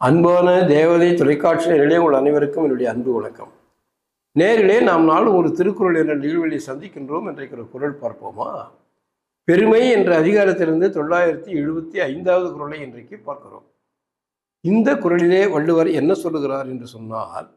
அன்பான தேவதை தொலைக்காட்சி நேயர்களே, உங்கள் அனைவருக்கும் என்னுடைய அன்பு வணக்கம். நேரிலே நாம் நாளும் ஒரு திருக்குறள் என்ற நிகழ்வில் சந்திக்கின்றோம். இன்றைக்கு ஒரு குறள் பார்ப்போமா? பெருமை என்ற அதிகாரத்திலிருந்து 975வது குறளை இன்றைக்கு பார்க்கிறோம். இந்த குறளிலே வள்ளுவர் என்ன சொல்லுகிறார் என்று சொன்னால்,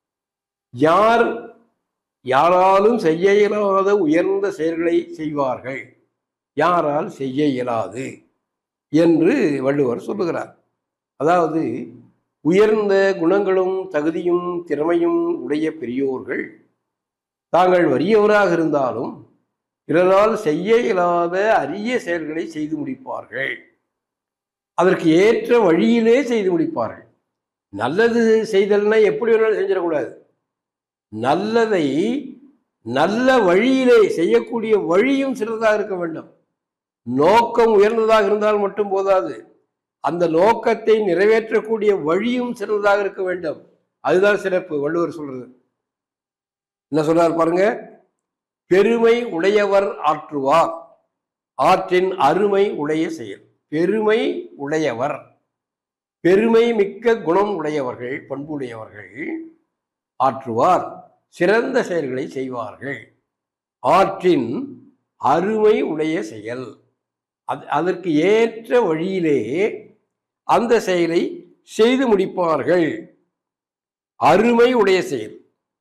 யாராலும் செய்ய இயலாத உயர்ந்த செயல்களை செய்வார்கள், யாரால் செய்ய இயலாது என்று வள்ளுவர் சொல்லுகிறார். அதாவது உயர்ந்த குணங்களும் தகுதியும் திறமையும் உடைய பெரியோர்கள் தாங்கள் வறியவராக இருந்தாலும் பிறரால் செய்ய இயலாத அரிய செயல்களை செய்து முடிப்பார்கள். அதற்கு ஏற்ற வழியிலே செய்து முடிப்பார்கள். நல்லது செய்தல்னா எப்படி வேணாலும் செஞ்சிடக்கூடாது. நல்லதை நல்ல வழியிலே செய்யக்கூடிய வழியும் சிறந்ததாக இருக்க வேண்டும். நோக்கம் உயர்ந்ததாக இருந்தால் மட்டும் போதாது, அந்த நோக்கத்தை நிறைவேற்றக்கூடிய வழியும் சிறந்ததாக இருக்க வேண்டும். அதுதான் சிறப்பு. வள்ளுவர் சொல்றது என்ன சொல்றார் பாருங்க. பெருமை உடையவர் ஆற்றுவார், ஆற்றின் அருமை உடைய செயல். பெருமை உடையவர், பெருமை மிக்க குணம் உடையவர்கள், பண்புடையவர்கள் ஆற்றுவார், சிறந்த செயல்களை செய்வார்கள். ஆற்றின் அருமை உடைய செயல், அதற்கு ஏற்ற வழியிலே அந்த செயலை செய்து முடிப்பார்கள். அருமை உடைய செயல்,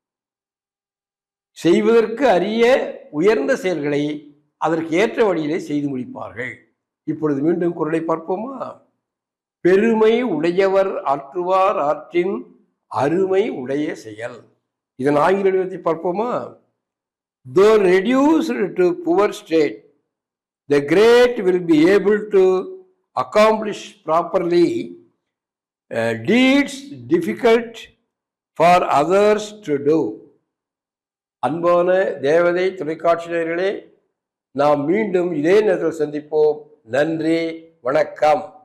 செய்வதற்கு அரிய உயர்ந்த செயல்களை அதற்கு ஏற்ற வழியிலே செய்து முடிப்பார்கள். இப்பொழுது மீண்டும் குறளை பார்ப்போமா? பெருமை உடையவர் ஆற்றுவார், ஆற்றின் அருமை உடைய செயல். இதன் ஆங்கில வடிவத்தை பார்ப்போமா? Though reduced to poor state, the great will be able to accomplish properly deeds difficult for others to do. அன்பான தேவதை தொலைக்காட்சி நேயர்களே, நாம் மீண்டும் இதே நேரத்தில் சந்திப்போம். நன்றி, வணக்கம்.